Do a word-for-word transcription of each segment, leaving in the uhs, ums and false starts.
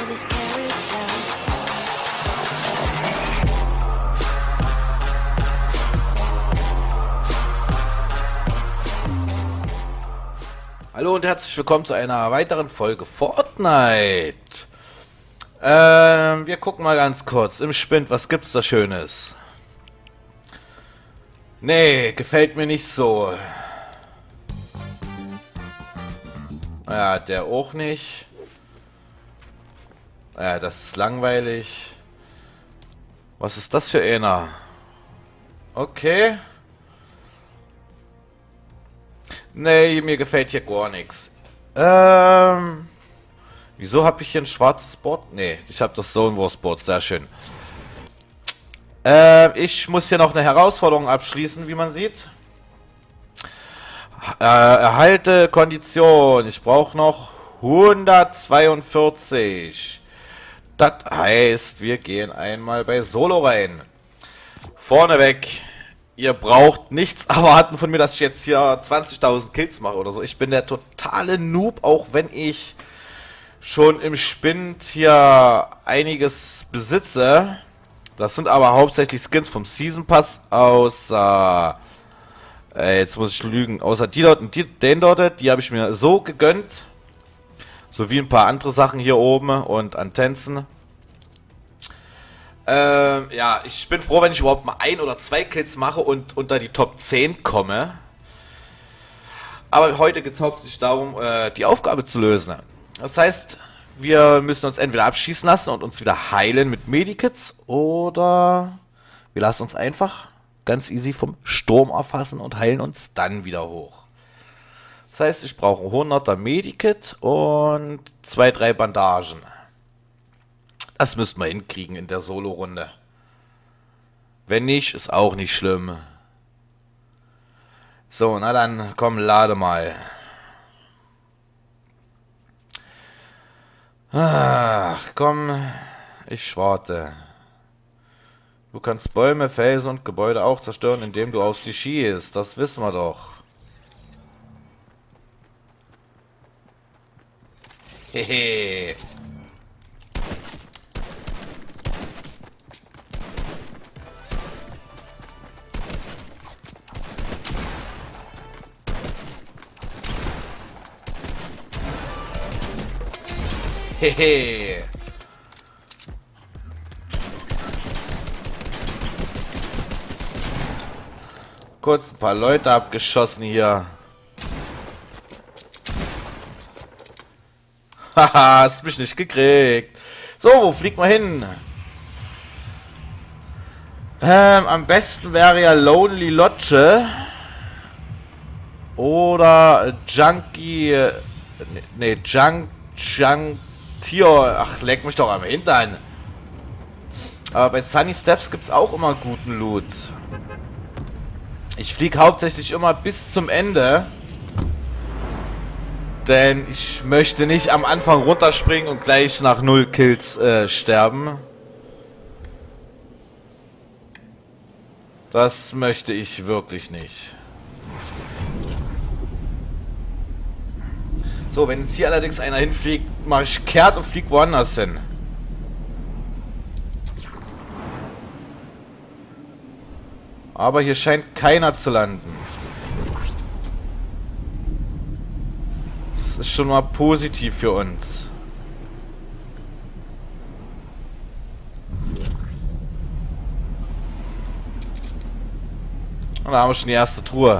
this carousel. Hallo und herzlich willkommen zu einer weiteren Folge Fortnite. Ähm, wir gucken mal ganz kurz im Spind, was gibt's da Schönes? Nee, gefällt mir nicht so. Ja, der auch nicht. Ja, das ist langweilig. Was ist das für einer? Okay. Nee, mir gefällt hier gar nichts. Ähm... Wieso habe ich hier ein schwarzes Board? Nee, ich habe das Zone Wars Board, sehr schön. Äh, ich muss hier noch eine Herausforderung abschließen, wie man sieht. Äh, erhalte Kondition. Ich brauche noch hundertzweiundvierzig. Das heißt, wir gehen einmal bei Solo rein. Vorneweg. Ihr braucht nichts erwarten von mir, dass ich jetzt hier zwanzigtausend Kills mache oder so. Ich bin der totale Noob, auch wenn ich schon im Spind hier einiges besitze. Das sind aber hauptsächlich Skins vom Season Pass, außer, äh, jetzt muss ich lügen, außer die dort und die, den dort, die habe ich mir so gegönnt. Sowie ein paar andere Sachen hier oben und an Tänzen. Ähm, ja, ich bin froh, wenn ich überhaupt mal ein oder zwei Kills mache und unter die Top zehn komme. Aber heute geht es hauptsächlich darum, äh, die Aufgabe zu lösen. Das heißt, wir müssen uns entweder abschießen lassen und uns wieder heilen mit Medikits, oder wir lassen uns einfach ganz easy vom Sturm erfassen und heilen uns dann wieder hoch. Das heißt, ich brauche ein hunderter Medikit und zwei, drei Bandagen. Das müssten wir hinkriegen in der Solo-Runde. Wenn nicht, ist auch nicht schlimm. So, na dann, komm, lade mal. Ach, komm, ich warte. Du kannst Bäume, Felsen und Gebäude auch zerstören, indem du auf sie schießt. Das wissen wir doch. Hehe. Hehe. Kurz ein paar Leute abgeschossen hier. Haha, hast mich nicht gekriegt. So, wo fliegt man hin? Ähm, am besten wäre ja Lonely Lodge. Oder Junkie. Ne, nee, Junk. Junk. Tier. Ach, leck mich doch am Hintern. Aber bei Sunny Steps gibt es auch immer guten Loot. Ich fliege hauptsächlich immer bis zum Ende. Denn ich möchte nicht am Anfang runterspringen und gleich nach null Kills äh, sterben. Das möchte ich wirklich nicht. So, wenn jetzt hier allerdings einer hinfliegt, mache ich kehrt und fliege woanders hin. Aber hier scheint keiner zu landen. Das ist schon mal positiv für uns. Und da haben wir schon die erste Truhe.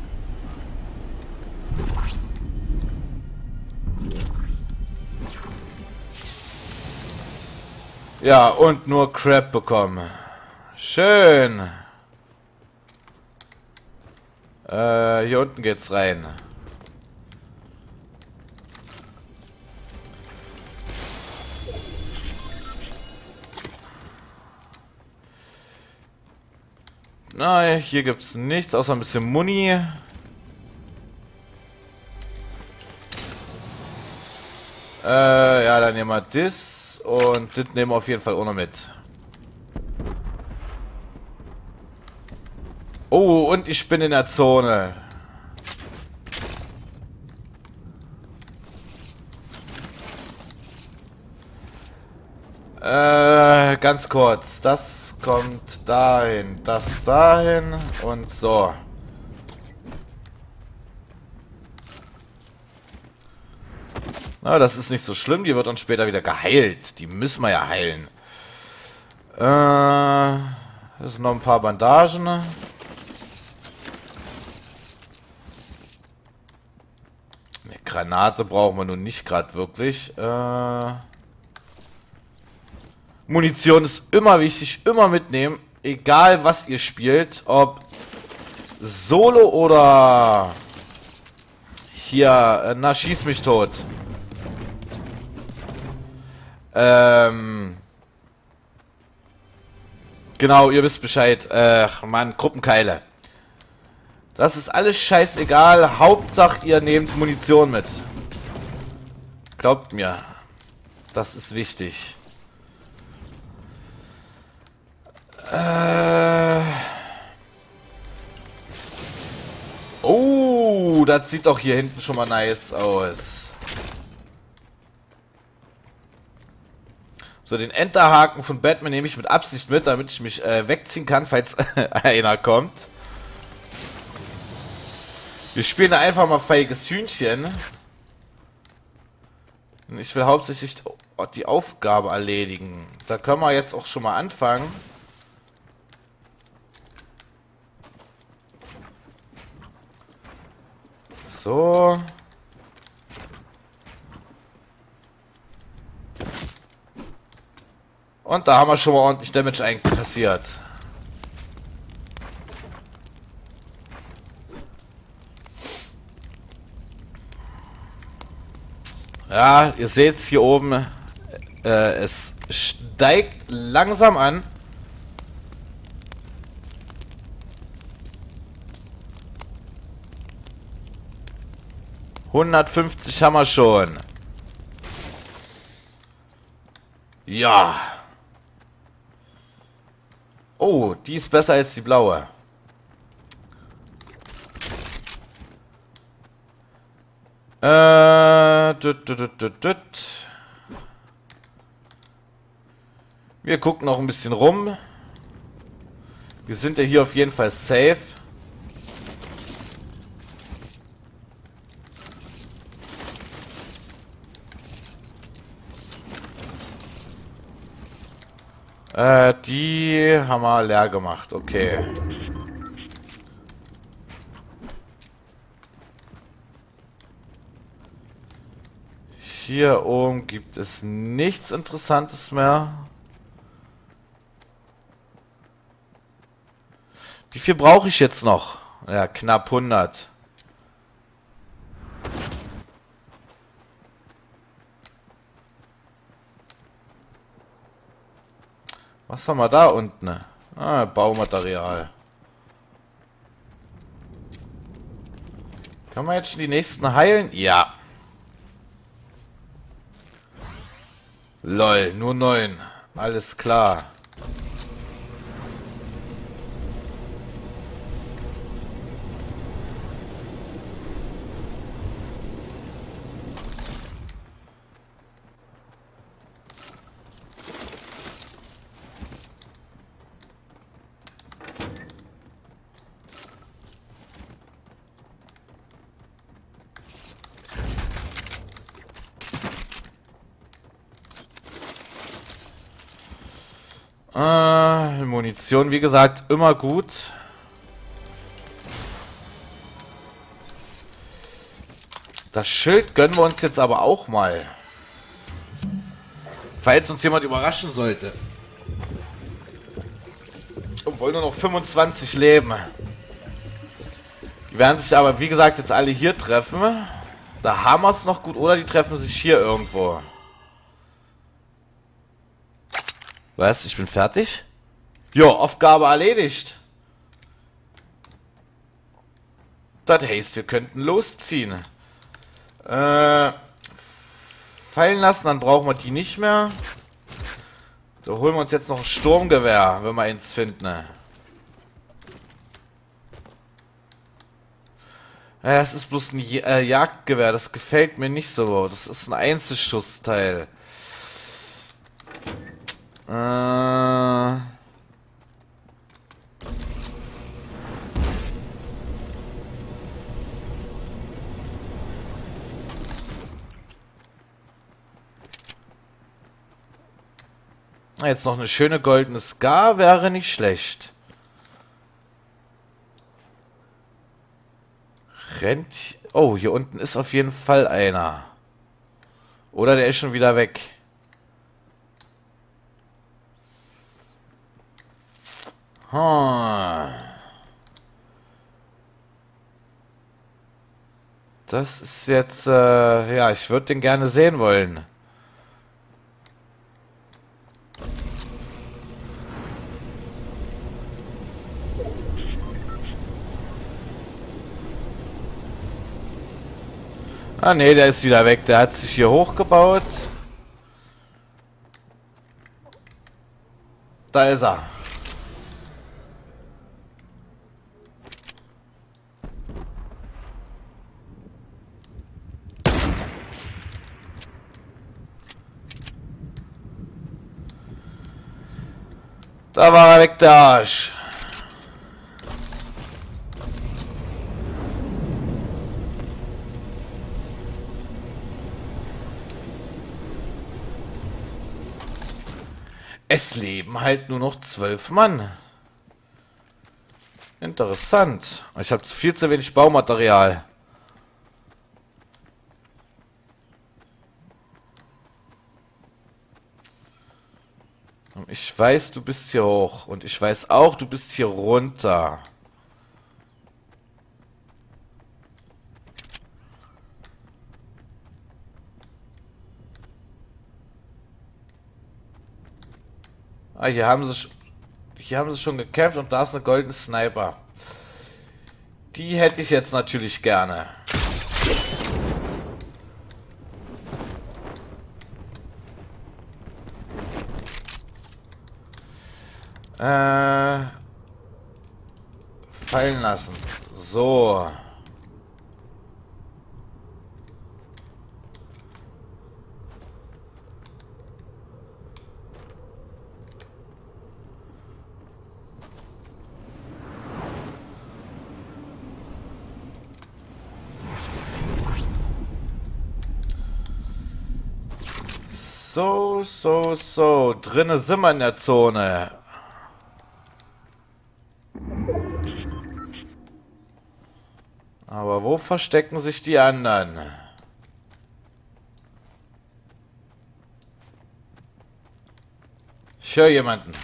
Ja, und nur Crap bekommen. Schön. Äh, hier unten geht's rein. Na, hier gibt's nichts außer ein bisschen Muni. Äh, ja, dann nehmen wir das und das nehmen wir auf jeden Fall auch noch mit. Oh, und ich bin in der Zone. Äh, ganz kurz. Das kommt dahin, das dahin und so. Na, das ist nicht so schlimm. Die wird dann später wieder geheilt. Die müssen wir ja heilen. Äh, das sind noch ein paar Bandagen. Eine Granate brauchen wir nun nicht gerade wirklich. Äh, Munition ist immer wichtig. Immer mitnehmen. Egal was ihr spielt. Ob Solo oder hier, na schieß mich tot. Ähm... Genau, ihr wisst Bescheid. Ach, Mann, Gruppenkeile. Das ist alles scheißegal. Hauptsache, ihr nehmt Munition mit. Glaubt mir. Das ist wichtig. Äh... Oh, das sieht doch hier hinten schon mal nice aus. So, den Enterhaken von Batman nehme ich mit Absicht mit, damit ich mich äh, wegziehen kann, falls einer kommt. Wir spielen einfach mal feiges Hühnchen. Und ich will hauptsächlich die Aufgabe erledigen. Da können wir jetzt auch schon mal anfangen. So. Und da haben wir schon mal ordentlich Damage einkassiert. Ja, ihr seht es hier oben. Äh, es steigt langsam an. hundertfünfzig haben wir schon. Ja. Oh, die ist besser als die blaue. Äh, tut, tut, tut, tut. Wir gucken noch ein bisschen rum. Wir sind ja hier auf jeden Fall safe. Äh, die haben wir leer gemacht, okay. Hier oben gibt es nichts Interessantes mehr. Wie viel brauche ich jetzt noch? Ja, knapp hundert. Was haben wir da unten? Ah, Baumaterial. Kann man jetzt schon die nächsten heilen? Ja. Lol, nur neun. Alles klar. Äh, Munition, wie gesagt, immer gut. Das Schild gönnen wir uns jetzt aber auch mal. Falls uns jemand überraschen sollte. Obwohl nur noch fünfundzwanzig leben. Die werden sich aber, wie gesagt, jetzt alle hier treffen. Da haben wir es noch gut. Oder die treffen sich hier irgendwo. Was? Ich bin fertig? Jo, Aufgabe erledigt. Das heißt, wir könnten losziehen. Äh, fallen lassen, dann brauchen wir die nicht mehr. Da holen wir uns jetzt noch ein Sturmgewehr, wenn wir eins finden. Ja, das ist bloß ein J äh, Jagdgewehr, das gefällt mir nicht so. Das ist ein Einzelschussteil. Äh... Jetzt noch eine schöne goldene Scar wäre nicht schlecht. Rennt... Oh, hier unten ist auf jeden Fall einer. Oder der ist schon wieder weg. Hm. Das ist jetzt... Äh, ja, ich würde den gerne sehen wollen. Ah ne, der ist wieder weg. Der hat sich hier hochgebaut. Da ist er. Da war er weg, der Arsch. Es leben halt nur noch zwölf Mann. Interessant. Ich habe viel zu wenig Baumaterial. Ich weiß, du bist hier hoch. Und ich weiß auch, du bist hier runter. Ah, hier haben sie, hier haben sie schon gekämpft und da ist eine goldene Sniper. Die hätte ich jetzt natürlich gerne. Äh, fallen lassen. So. So, so, so. Drinne sind wir in der Zone. Aber wo verstecken sich die anderen? Ich höre jemanden.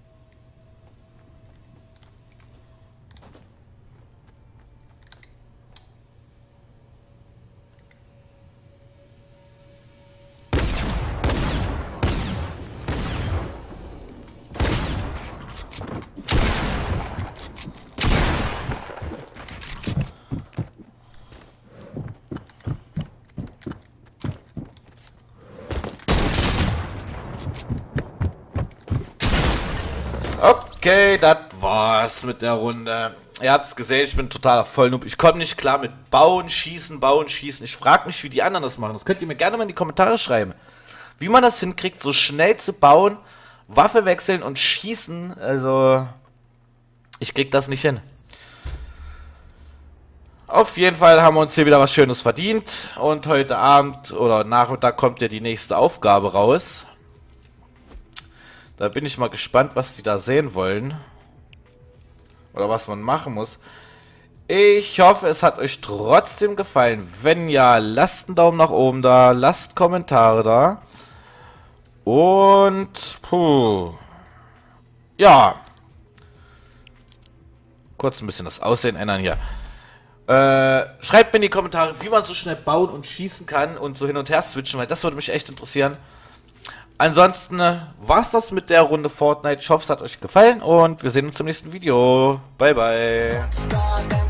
Okay, das war's mit der Runde. Ihr habt's gesehen, ich bin totaler Vollnoob. Ich komme nicht klar mit Bauen, Schießen, Bauen, Schießen. Ich frage mich, wie die anderen das machen. Das könnt ihr mir gerne mal in die Kommentare schreiben. Wie man das hinkriegt, so schnell zu bauen, Waffe wechseln und schießen. Also, ich krieg das nicht hin. Auf jeden Fall haben wir uns hier wieder was Schönes verdient. Und heute Abend oder Nachmittag kommt ja die nächste Aufgabe raus. Da bin ich mal gespannt, was die da sehen wollen. Oder was man machen muss. Ich hoffe, es hat euch trotzdem gefallen. Wenn ja, lasst einen Daumen nach oben da. Lasst Kommentare da. Und... Puh. Ja. Kurz ein bisschen das Aussehen ändern hier. Äh, schreibt mir in die Kommentare, wie man so schnell bauen und schießen kann und so hin und her switchen, weil das würde mich echt interessieren. Ansonsten äh, war's das mit der Runde Fortnite. Ich hoffe, es hat euch gefallen und wir sehen uns im nächsten Video. Bye, bye.